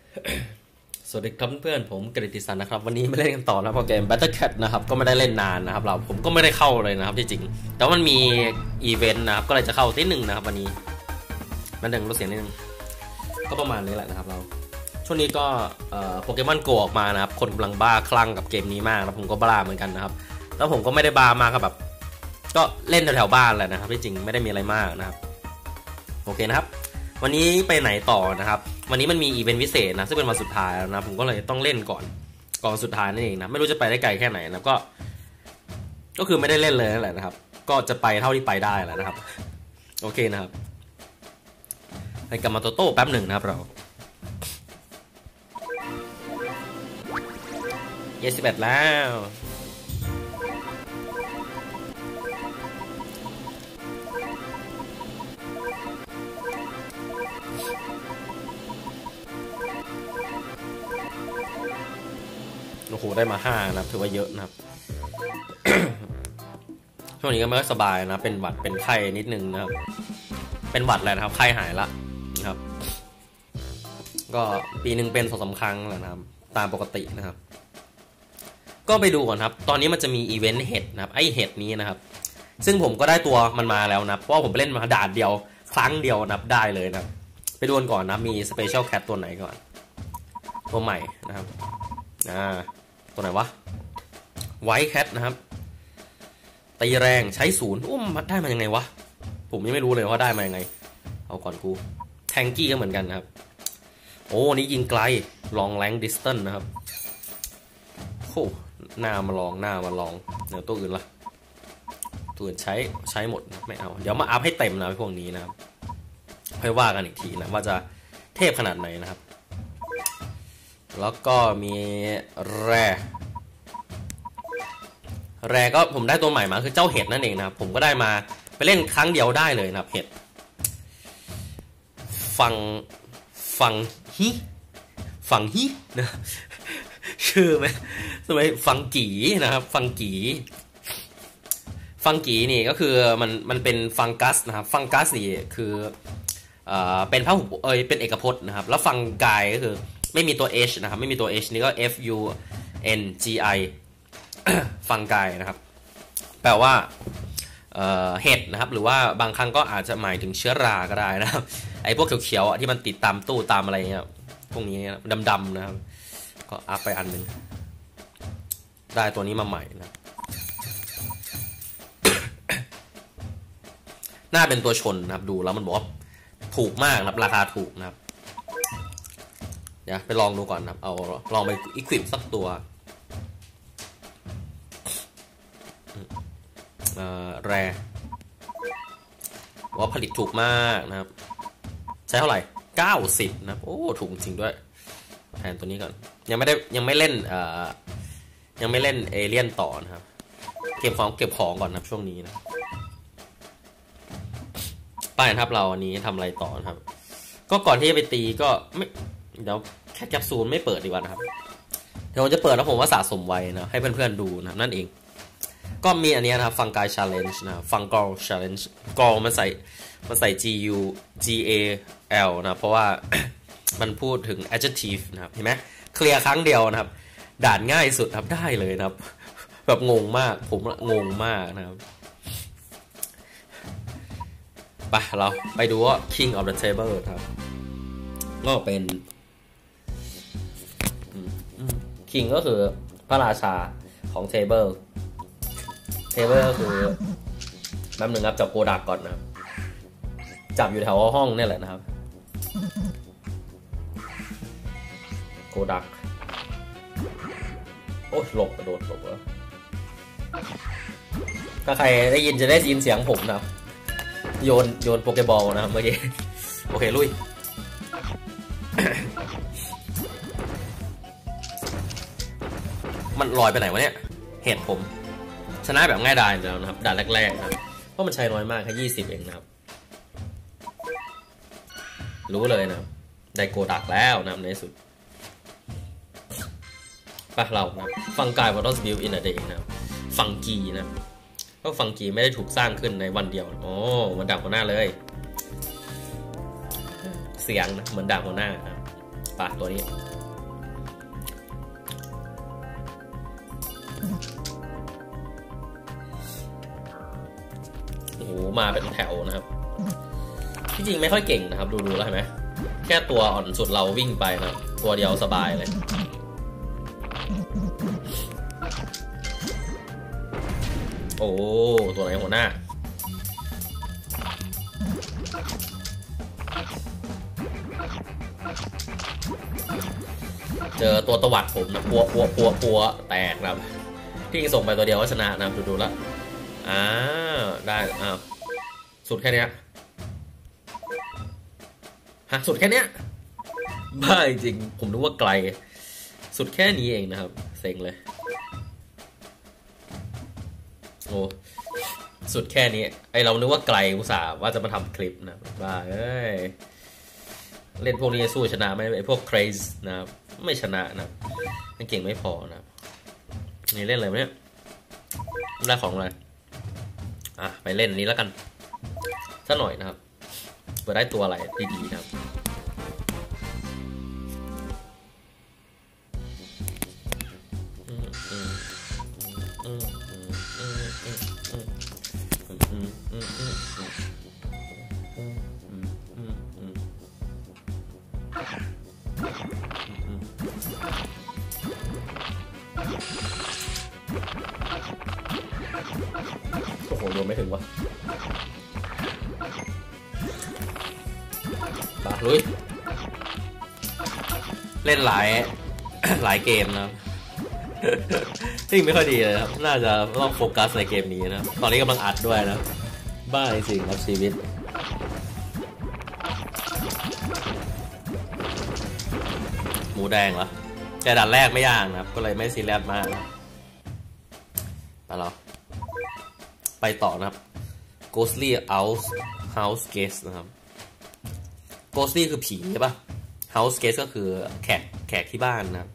สวัสดีครับเพื่อนผมกฤติสันนะครับวันนี้ไม่เล่นกันต่อนะเพราะเกม Battle Cat นะครับก็ไม่ได้เล่นนานนะครับผมก็ไม่ได้เข้าเลยนะครับที่จริงแต่ว่ามันมีอีเวนต์นะครับก็เลยจะเข้าที่1นะครับวันนี้มัน1ลดเสียงนิดนึงก็ประมาณนี้แหละนะครับเราช่วงนี้ก็โปเกมอนโกออกมานะครับคนกำลังบ้าคลั่งกับเกมนี้มากแล้วผมก็บ้าเหมือนกันนะครับแล้วผมก็ไม่ได้บ้ามากครับแบบก็เล่นแถวๆบ้านแหละนะครับที่จริงไม่ได้มีอะไรมากนะครับโอเคนะครับวันนี้ไปไหนต่อนะครับวันนี้มันมีอีเวนต์พิเศษนะซึ่งเป็นวันสุดท้ายแล้วนะผมก็เลยต้องเล่นก่อนสุดท้ายนั่นเองนะไม่รู้จะไปได้ไกลแค่ไหนนะก็คือไม่ได้เล่นเลยนั่นแหละนะครับก็จะไปเท่าที่ไปได้แหละนะครับโอเคนะครับไปกับมาโตโต้แป๊บหนึ่งนะครับเรา21แล้วโอ้โหได้มา5นะครับถือว่าเยอะนะครับ ช่วงนี้ก็ไม่ค่อยสบายนะเป็นหวัดเป็นไข้นิดนึงนะครับเป็นหวัดแหละนะครับไข้หายละนะครับก็ปีนึงเป็น2-3 ครั้งแหละนะครับตามปกตินะครับก็ไปดูก่อนครับตอนนี้มันจะมีอีเวนต์เห็ดนะครับไอเห็ดนี้นะครับซึ่งผมก็ได้ตัวมันมาแล้วนะเพราะว่าผมไปเล่นมาด่านเดียวครั้งเดียวนับได้เลยนะครับไปดูกันก่อนนะมีสเปเชียลแคทตัวไหนก่อนตัวใหม่นะครับตัวไหนวะไวท์แคทนะครับตีแรงใช้0อุ้มได้มายังไงวะผมยังไม่รู้เลยว่าได้มายังไงเอาก่อนกูแทงกี้ก็เหมือนกันนะครับโอ้นี่ยิงไกลลองแรงดิสตันนะครับโอ้หน้ามาลองเดี๋ยวตัวอื่นละตัวอื่นใช้หมดไม่เอาเดี๋ยวมาอัพให้เต็มนะพวกนี้นะครับค่อยว่ากันอีกทีนะว่าจะเทพขนาดไหนนะครับแล้วก็มีแร่ก็ผมได้ตัวใหม่มาคือเจ้าเห็ดนั่นเองนะครับผมก็ได้มาไปเล่นครั้งเดียวได้เลยนะครับเห็ดฟังฮินะชื่อไหมทำไมฟังกีนะครับฟังกีนี่ก็คือมันเป็นฟังกัสนะครับฟังกัสนี่คือเป็นพหุเป็นเอกพจน์นะครับแล้วฟังกายก็คือไม่มีตัว h นะครับไม่มีตัว h นี่ก็ fungi ฟังกายนะครับแปลว่าเห็ดนะครับหรือว่าบางครั้งก็อาจจะหมายถึงเชื้อราก็ได้นะครับไอ้พวกเขียวๆที่มันติดตามตู้ตามอะไรเงี้ยพวกนี้ดำๆนะครับก็อัพไปอันนึงได้ตัวนี้มาใหม่นะน่าเป็นตัวชนนะครับดูแล้วมันบอกว่าถูกมากนะครับราคาถูกนะครับเดี๋ยวไปลองดูก่อนนะครับเอาลองไปอีควิปสักตัวแรว่าผลิตถูกมากนะครับใช้เท่าไหร่90นะโอ้ถูกจริงด้วยแทนตัวนี้ก่อนยังไม่เล่นยังไม่เล่นเอเลี่ยนต่อนะครับเก็บของก่อนนะช่วงนี้นะไปนะครับเราอันนี้ทำอะไรต่อนะครับก็ก่อนที่จะไปตีก็ไม่เดี๋ยวแค่แคปซูลไม่เปิดดีกว่านะครับเดี๋ยวผมจะเปิดแล้วผมว่าสะสมไว้นะให้เพื่อนๆดูนะนั่นเองก็มีอันนี้นะครับฟังกาย challenge นะฟังกอล challenge กอลมันใส่ GAL นะเพราะว่า มันพูดถึง adjective นะครับเห็นไหมเคลียร์ครั้งเดียวนะครับด่านง่ายสุดครับได้เลยนะครับแบบงงมากผมงงมากนะครับไปเราไปดูว่า King of the Table ครับก็เป็น King ก็คือพระราชาของ Table ก็คือแป๊บนึงครับจับโกดักก่อนนะครับจับอยู่แถวห้องนี่แหละนะครับโกดักโอ้ยหลบกระโดดหลบเหรอถ้าใครได้ยินจะได้ยินเสียงผมนะครับโยนโปเกบอลนะครับเมื่อกี้โอเคลุย มันลอยไปไหนวะเนี่ยเห็ดผมชนะแบบง่ายดายแล้วนะครับด่านแรกๆนะครับเพราะมันใช้น้อยมากแค่20เองนะครับรู้เลยนะได้โกดักแล้วนะในสุดปะเรานะฟังกาย was built in a day นะฟังกีนะก็ฟังกีไม่ได้ถูกสร้างขึ้นในวันเดียวโอ้มันดักหัวหน้าเลยเสียงนะเหมือนดักหัวหน้านะไปปะตัวนี้โอ้โหมาเป็นแถวนะครับที่จริงไม่ค่อยเก่งนะครับดูแล้วเห็นไหมแค่ตัวอ่อนสุดเราวิ่งไปนะตัวเดียวสบายเลยโอ้ตัวไหนหัวหน้าเจอตัวตวัดผมนะปัวแตกนะครับที่ส่งไปตัวเดียวก็ชนะนะดูแล้วได้สุดแค่นี้ฮะสุดแค่นี้บ้าจริงผมนึกว่าไกลสุดแค่นี้เองนะครับเซ็งเลยโอ้สุดแค่นี้ไอเรานึกว่าไกลอุตส่าห์ว่าจะมาทำคลิปนะบ้าเอ้ยเล่นพวกนี้สู้ชนะไหมไอพวก craze นะครับไม่ชนะนะยังเก่งไม่พอนะนี่เล่นอะไรไหมเนี่ยได้ของอะไรไปเล่นนี้แล้วกันสักหน่อยนะครับเพื่อได้ตัวอะไรดีๆนะครับโอ้โหโดนไม่ถึงวะปะลุยเล่นหลายเกมนะซึ่งไม่ค่อยดีเลยครับน่าจะต้องโฟกัสในเกมนี้นะตอนนี้กำลังอัดด้วยนะบ้าจริงครับชีวิตหมูแดงเหรอแต่ด่านแรกไม่ยากนะครับก็เลยไม่ซีเรียสมากนะไปต่อนะครับ Ghostly House Guest นะครับ Ghostly คือผีใช่ปะ House Guest ก็คือแขกที่บ้านนะครับ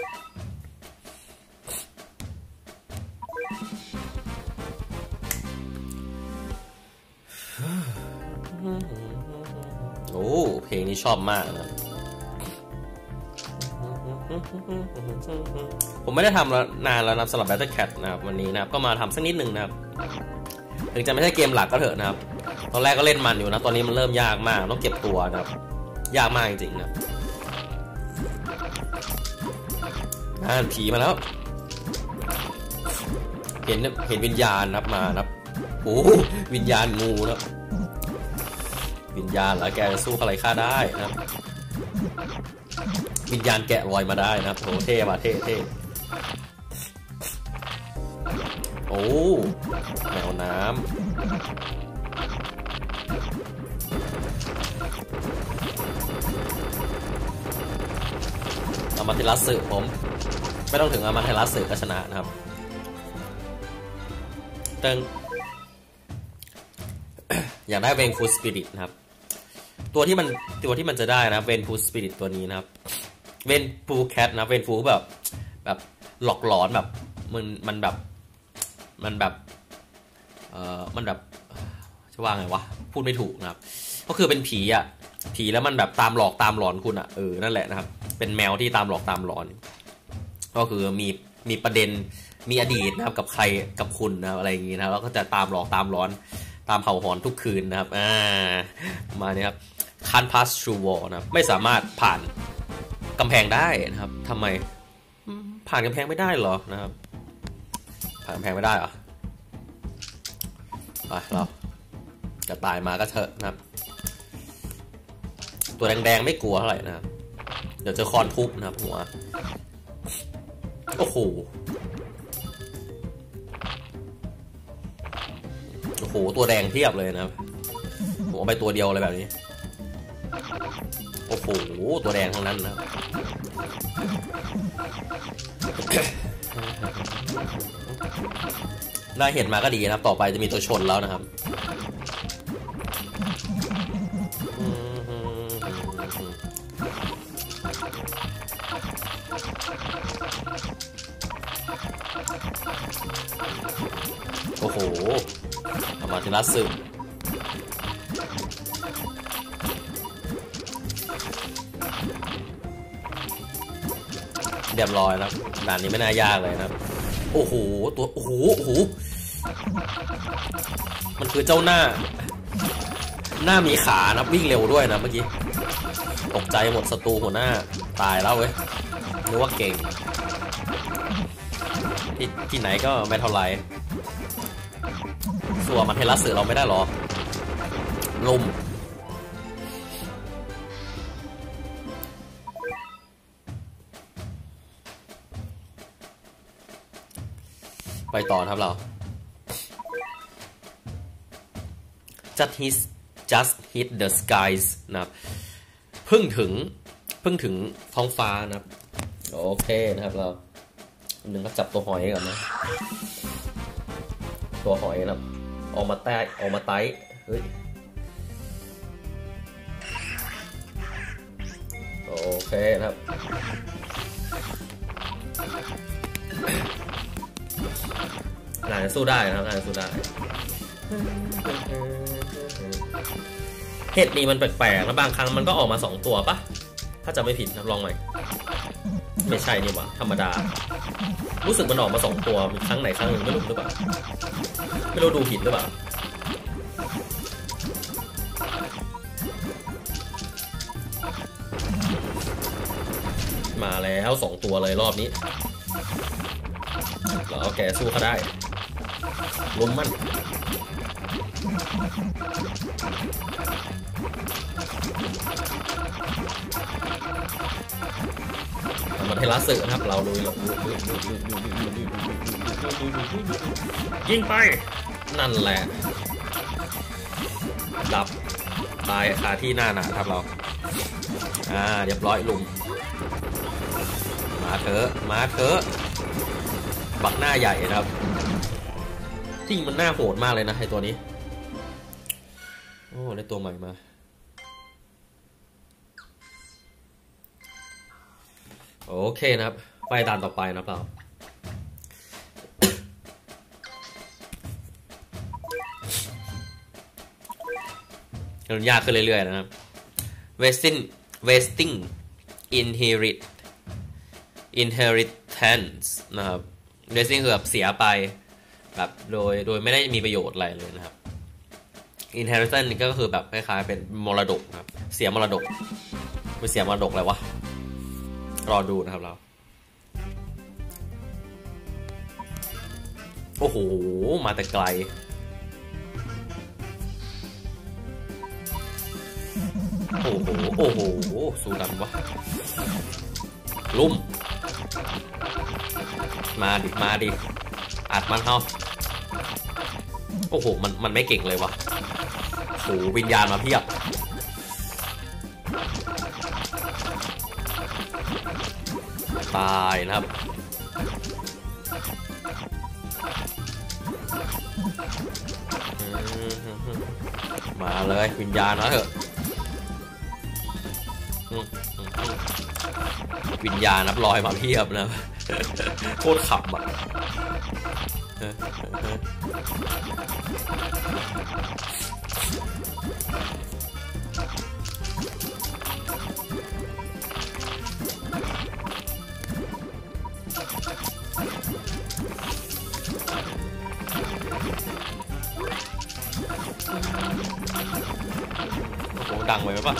โอ้เพลงนี้ชอบมากนะผมไม่ได้ทำนานแล้วนะสำหรับ Battle Cat นะครับวันนี้นะครับก็มาทำสักนิดนึงนะครับถึงจะไม่ใช่เกมหลักก็เถอะนะครับตอนแรกก็เล่นมันอยู่นะตอนนี้มันเริ่มยากมากต้องเก็บตัวนะครับยากมากจริงๆนะผีมาแล้วเห็นวิญญาณนะครับมานะครับโอ้วิญญาณงูนะวิญญาณแล้วแกจะสู้อะไรข้าได้นะครับวิญญาณแกะรอยมาได้นะครับโอ้เท่มาเท่โอ้แมวน้ำอามาเทลัสสึผมไม่ต้องถึงอามาเทลัสสึก็ชนะนะครับตึง อยากได้เวนฟูสปิริตนะครับตัวที่มันจะได้นะเวนฟูสปิริตตัวนี้นะครับเวนฟูแคทนะเวนฟูแบบหลอกหลอนแบบมันแบบจะว่าไงวะพูดไม่ถูกนะครับก็คือเป็นผีอ่ะผีแล้วมันแบบตามหลอกตามหลอนคุณอ่ะนั่นแหละนะครับเป็นแมวที่ตามหลอกตามหลอนก็คือมีประเด็นมีอดีตนะครับกับใครกับคุณนะอะไรอย่างงี้นะแล้วก็จะตามหลอกตามหลอนตามเห่าหอนทุกคืนนะครับมาเนี่ยครับ Can't pass through wall นะครับไม่สามารถผ่านกำแพงได้นะครับทำไมผ่านกำแพงไม่ได้เหรอนะครับผ่านกำแพงไม่ได้เหรอไปเราจะตายมาก็เถอะนะครับตัวแดงๆไม่กลัวเท่าไหร่นะครับเดี๋ยวเจอคอนทุบนะครับหัวโอ้โหตัวแดงเทียบเลยนะครับผมเอาไปตัวเดียวเลยแบบนี้โอ้โหตัวแดงทั้งนั้นนะครับได้เห็นมาก็ดีนะครับต่อไปจะมีตัวชนแล้วนะครับโอ้โหอามาเทลัสสึเรียบร้อยแล้วด่านนี้ไม่น่ายากเลยนะครับโอ้โหตัวโอ้โหมันคือเจ้าหน้ามีขานะวิ่งเร็วด้วยนะเมื่อกี้ตกใจหมดศัตรูหัวหน้าตายแล้วเว้ยนึกว่าเก่งที่ไหนก็ไม่เท่าไรส่วนมันเทลัสเสือเราไม่ได้หรอลมไปต่อครับเรา just hit the skies นะครับเพิ่งถึงท้องฟ้านะครับโอเคนะครับเราหนึ่งก็จับตัวหอยก่อนนะตัวหอยนะครับออกมาไต้เฮ้ยโอเคนะครับน่าจะสู้ได้นะครับน่าจะสู้ได้เห็ดนี่มันแปลกๆแล้วบางครั้งมันก็ออกมา2ตัวปะถ้าจะไม่ผิดนะลองใหม่ไม่ใช่นี่หว่าธรรมดารู้สึกมันออกมา2ตัวมีครั้งไหนครั้งหนึ่งไม่รู้หรือเปล่าไม่รู้ดูผิดหรือเปล่ามาแล้ว2ตัวเลยรอบนี้แล้วแกสู้เขาได้ล้มมันมันเทลัสสึนะครับเราลุยยิงไปนั่นแหละดับตายคาที่หน้าหนาครับเราเรียบร้อยลุมมาเถอะบักหน้าใหญ่นะครับจริงมันหน้าโหดมากเลยนะไอตัวนี้โอ้ได้ตัวใหม่มาโอเคนะครับไปด่านต่อไปนะครับเราเริ่มยากขึ้นเรื่อยๆนะครับ wasting inheritance นะครับ wasting คือแบบเสียไปแบบโดยไม่ได้มีประโยชน์อะไรเลยนะครับ inheritance ก็คือแบบคล้ายๆเป็นมรดกครับเสียมรดกไม่เสียมรดกอะไรวะรอดูนะครับเราโอ้โหมาแต่ไกลโอ้โหสู้ดันวะลุ่มมาดิอัดมันเฮาโอ้โหมันไม่เก่งเลยวะโอ้วิญญาณมาเพียบตายนะครับมาเลยวิญญาณนะเถอะวิญญาณนับลอยมาเพียบนะโคตรขับอ่ะโอ้ดังไปไหมปะ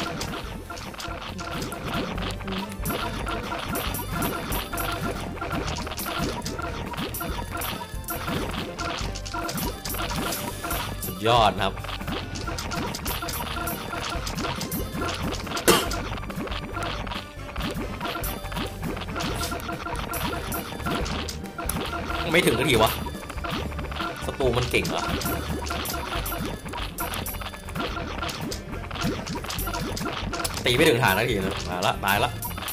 สุดยอดนะครับไม่ถึงนาทีวะศัตรูมันเก่งเหรอตีไม่ถึงฐานนาทีนะมาละตายละ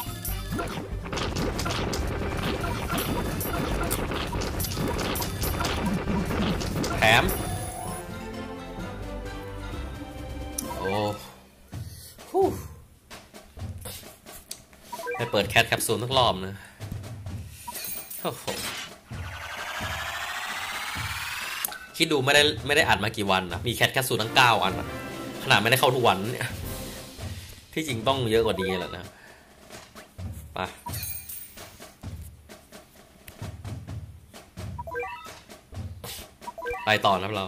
แถมโอ้ไปเปิดแคทแคปซูลทั้งรอบนะโอ้โหคิดดูไม่ได้อัดมากี่วันนะมีแคทซูลทั้ง9 อันนะขนาดไม่ได้เข้าทุกวันเนี่ยที่จริงต้องเยอะกว่านี้แหละนะไปไปต่อนะครับเรา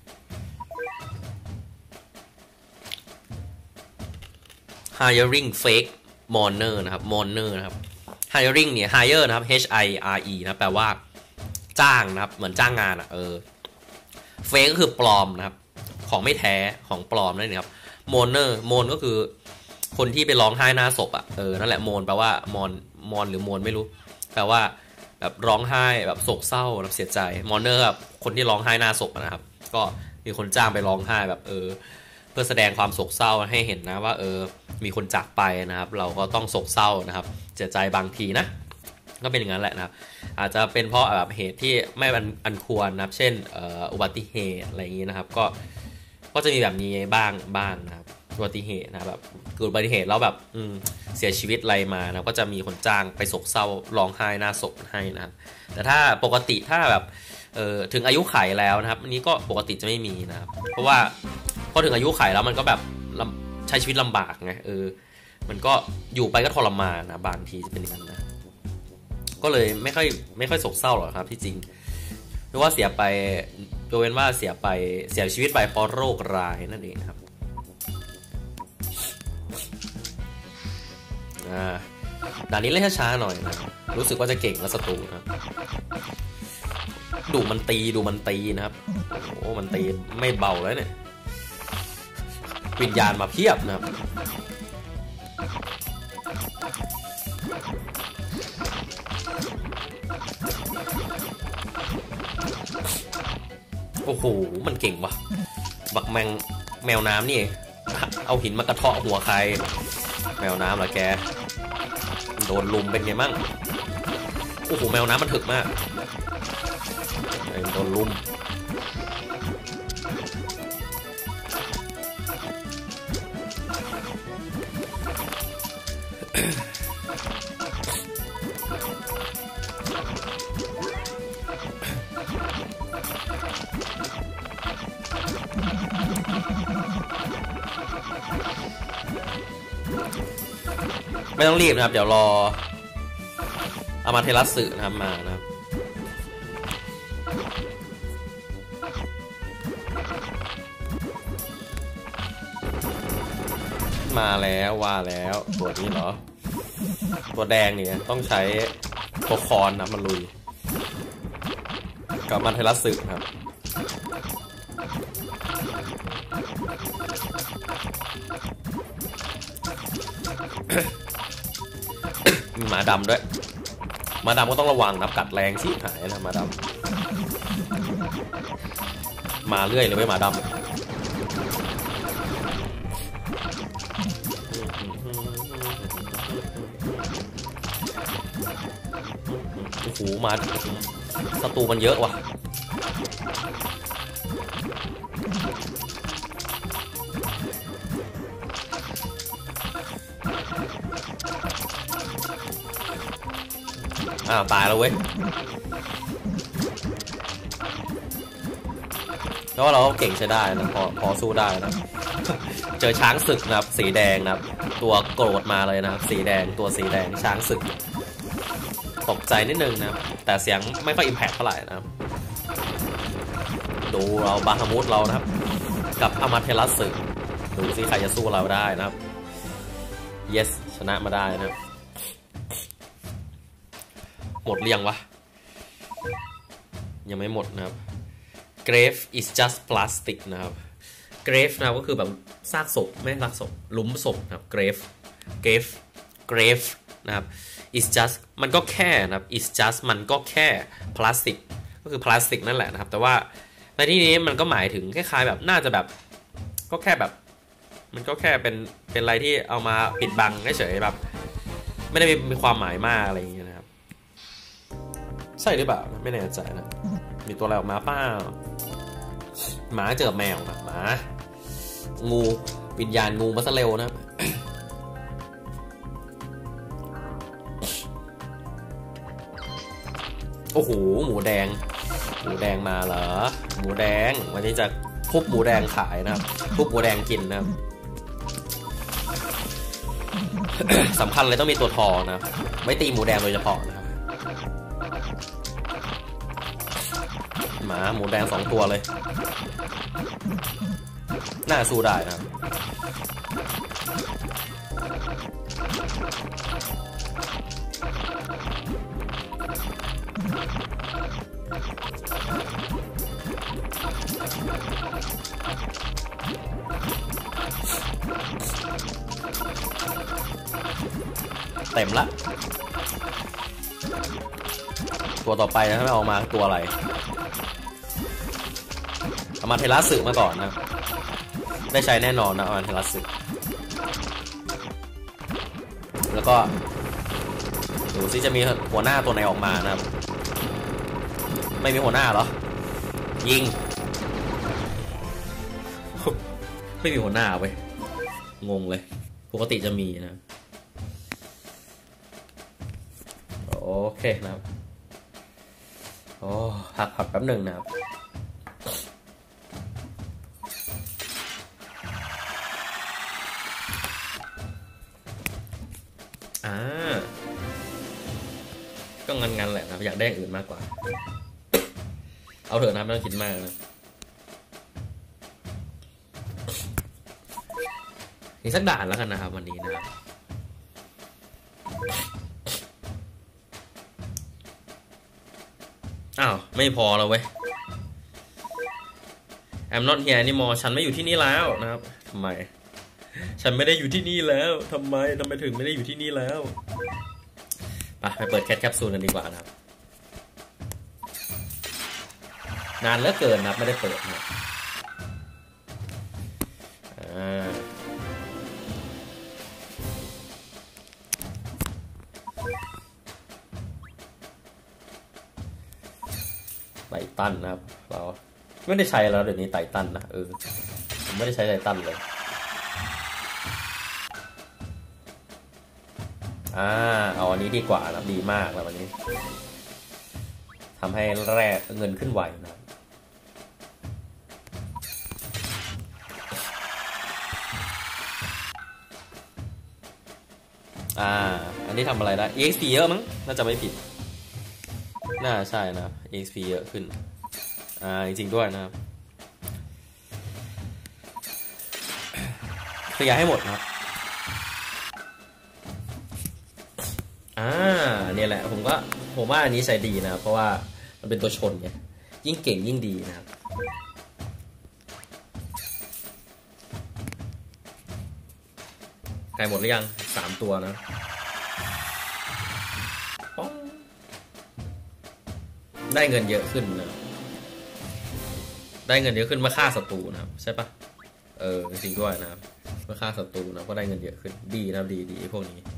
hiring fake mourner นะครับ mourner นะครับ hiring เนี่ย hire นะครับ h i r e นะแปลว่าจ้างนะครับเหมือนจ้างงานfake ก็คือปลอมนะครับของไม่แท้ของปลอมนั่นเองครับ mourner mourn ก็คือคนที่ไปร้องไห้หน้าศพนั่นแหละ mourn แปลว่า mourn หรือ mourn ไม่รู้แปลว่าแบบร้องไห้แบบโศกเศร้าแบบเสียใจ mourner แบบคนที่ร้องไห้หน้าศพนะครับก็มีคนจ้างไปร้องไห้แบบเพื่อแสดงความโศกเศร้าให้เห็นนะว่ามีคนจากไปนะครับเราก็ต้องโศกเศร้านะครับเสียใจบางทีนะก็เป็นอย่างนั้นแหละนะครับอาจจะเป็นเพราะแบบเหตุที่ไม่อันควรนะครับเช่นอุบัติเหตุอะไรอย่างนี้นะครับก็จะมีแบบนี้บ้างนะครับอุบัติเหตุนะแบบเกิดอุบัติเหตุแล้วแบบเสียชีวิตอะไรมานะก็จะมีคนจ้างไปโศกเศร้าร้องไห้หน้าศพให้นะครับแต่ถ้าปกติถ้าแบบถึงอายุขัยแล้วนะครับอันนี้ก็ปกติจะไม่มีนะครับเพราะว่าพอถึงอายุขัยแล้วมันก็แบบใช้ชีวิตลำบากไงมันก็อยู่ไปก็ทรมานนะบางทีจะเป็นอย่างนั้นนะก็เลยไม่ค่อยโศกเศร้าหรอกครับที่จริงหรือว่าเสียไปยกเว้นว่าเสียชีวิตไปเพราะโรคร้ายนั่นเองครับด่านนี้เล่นช้าๆหน่อยนะรู้สึกว่าจะเก่งและศัตรูนะดูมันตีนะครับโอ้มันตีไม่เบาเลยเนี่ยวิญญาณมาเพียบนะครับโอ้โหมันเก่งว่ะบักแมวน้ำนี่เอาหินมากระเทาะหัวใครแมวน้ำเหรอแกโดนลุมเป็นไงมั่งโอ้โหแมวน้ำมันถึกมากโดนลุมไม่ต้องรีบนะครับเดี๋ยวรออามาเทรัสสึนะครับมานะครับมาแล้วว่าแล้วตัวนี้เหรอตัวแดงเนี่ยต้องใช้ตัวคอนนะมันลุยกับอามาเทรัสสึครับมีหมาดำด้วยหมาดำก็ต้องระวังนะกัดแรงชิบหายนะหมาดำมาเรื่อยเลยไม่หมาดำโอ้โหมาศัตรูมันเยอะว่ะตายแล้วเว้ยแล้วเราก็เก่งใช้ได้นะพอสู้ได้นะเจอช้างศึกนะครับสีแดงนะครับตัวโกรธมาเลยนะครับสีแดงตัวสีแดงช้างศึกตกใจนิดนึงนะครับแต่เสียงไม่ค่อยอิมแพคเท่าไหร่นะครับดูเราบาฮามุสเรานะครับกับอามาเทรัสสึดูสิใครจะสู้เราได้นะครับ yes ชนะมาได้นะครับหมดเรียงวะยังไม่หมดนะครับ grave is just plastic นะครับ grave นะก็คือแบบซากศพไม่ซากศพหลุมศพนะครับ grave นะครับ is just มันก็แค่นะครับ is just มันก็แค่พลาสติกก็คือพลาสติกนั่นแหละนะครับแต่ว่าในที่นี้มันก็หมายถึงคล้ายๆแบบน่าจะแบบก็แค่แบบมันก็แค่เป็นอะไรที่เอามาปิดบังเฉยๆแบบไม่ได้มีความหมายมากอะไรอย่างเงี้ยนะครับใช่หรือเปล่าไม่แน่ใจนะมีตัวอะไรออกมาเปล่าหมาเจอแมวนะหมางูวิญญาณงูมาซะเร็วนะโอ้โหหมูแดงมาเหรอหมูแดงวันนี้จะทุบหมูแดงขายนะครับทุบหมูแดงกินนะครับ สำคัญเลยต้องมีตัวทอนะไม่ตีหมูแดงโดยเฉพาะนะครับหมาหมูแดง2ตัวเลยน่าสู้ได้นะครับเต็มละตัวต่อไปนะถ้าไม่ออกมาตัวอะไรเอามาเทลัสสึมาก่อนนะได้ใช้แน่นอนนะเอามาเทลัสสึแล้วก็ดูซิจะมีหัวหน้าตัวไหนออกมานะครับไม่มีหัวหน้าเหรอยิง ไม่มีหัวหน้าเว้ยงงเลยปกติจะมีนะโอเคนะครับโอ้พักแป๊บหนึ่งนะครับก็งันๆแหละนะอยากได้อย่างอื่นมากกว่าเอาเถอะนะไม่ต้องคิดมากนะอีกสักด่านแล้วกันนะครับวันนี้นะครับอ้าวไม่พอแล้วเว้ย I'm not here anymore ฉันไม่อยู่ที่นี่แล้วนะครับทำไมฉันไม่ได้อยู่ที่นี่แล้วทำไมถึงไม่ได้อยู่ที่นี่แล้วไปเปิดแคปซูลกันดีกว่านะครับนานเหลือเกินนะครับไม่ได้เปิดนะไททันนะครับเราไม่ได้ใช้แล้วเดี๋ยวนี้ไททันนะผมไม่ได้ใช้ไททันเลยเอาอันนี้ดีกว่านะดีมากแล้ววันนี้ทำให้แรกเงินขึ้นไวนะอันนี้ทำอะไรได้ EXP เยอะมั้งน่าจะไม่ผิดน่าใช่นะ EXP เยอะขึ้นจริงๆด้วยนะครับขยายให้หมดนะครับเนี่ยแหละผมว่าอันนี้ใช้ดีนะเพราะว่ามันเป็นตัวชนไงยิ่งเก่งยิ่งดีนะครับไก่หมดหรือยัง3ตัวนะได้เงินเยอะขึ้นนะได้เงินเยอะขึ้นเมื่อฆ่าศัตรูนะครับใช่ปะจริงด้วยนะครับเมื่อฆ่าศัตรูนะก็ได้เงินเยอะขึ้นดีนะดีพวกนี้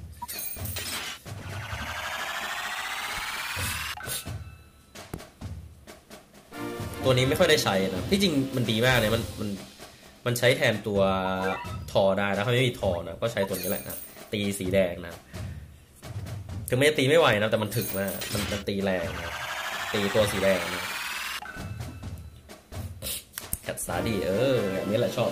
ตัวนี้ไม่ค่อยได้ใช้นะที่จริงมันดีมากเลยมันใช้แทนตัวทอได้นะถ้าไม่มีทอนะก็ใช้ตัวนี้แหละนะตีสีแดงนะถึงไม่ตีไม่ไหวนะแต่มันถึกมากมันตีแรงนะตีตัวสีแดงนะกัดซาดีแบบนี้แหละชอบ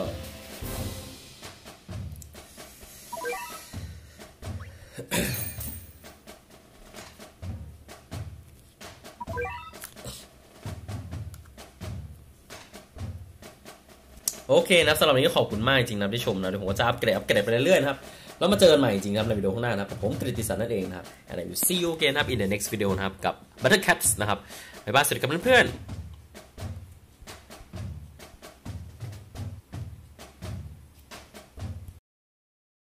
โอเคนะสำหรับวันนี้ขอบคุณมากจริงนะที่ชมนะเดี๋ยวผมก็จะอัปเกรดไปเรื่อยๆนะครับแล้วมาเจอกันใหม่จริงครับในวิดีโอข้างหน้านะครับผมกฤติศักดิ์นั่นเองนะครับ and I will see you again ครับ in the next video นะครับกับ Battle Cats นะครับบ๊ายบายสวัสดีครับเพื่อนๆ